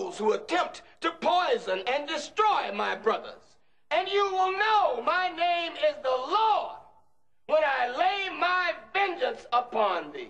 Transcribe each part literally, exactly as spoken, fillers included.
those who attempt to poison and destroy my brothers. And you will know my name is the Lord when I lay my vengeance upon thee.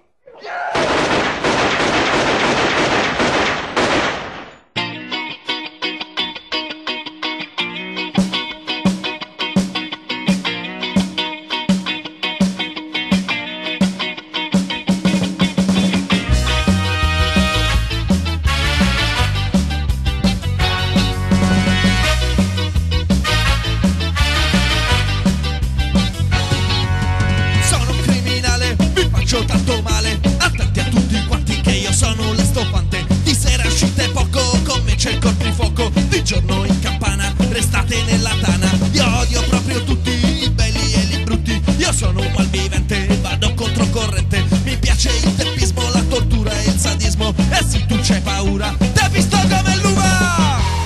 Faccio tanto male, attenti a tutti quanti che io sono l'estofante. Di sera uscite poco, con me c'è il corpifuoco. Di giorno in campana, restate nella tana. Io odio proprio tutti, i belli e i brutti. Io sono un malvivente, vado controcorrente. Mi piace il teppismo, la tortura e il sadismo. E se tu c'hai paura, t'hai visto come l'uva!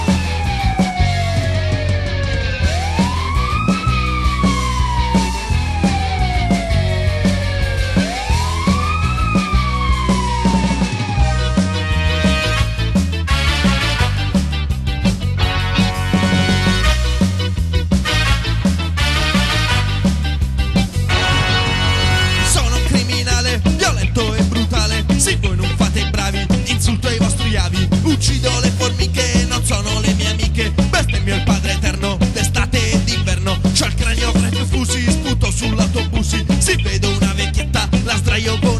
Se voi non fate i bravi, insulto i vostri avi. Uccido le formiche, non sono le mie amiche. Bestemmio il Padre Eterno, d'estate e d'inverno. C'ho il cranio fra i fusi, sputo sull'autobusi. Se vedo una vecchietta, la sdraio con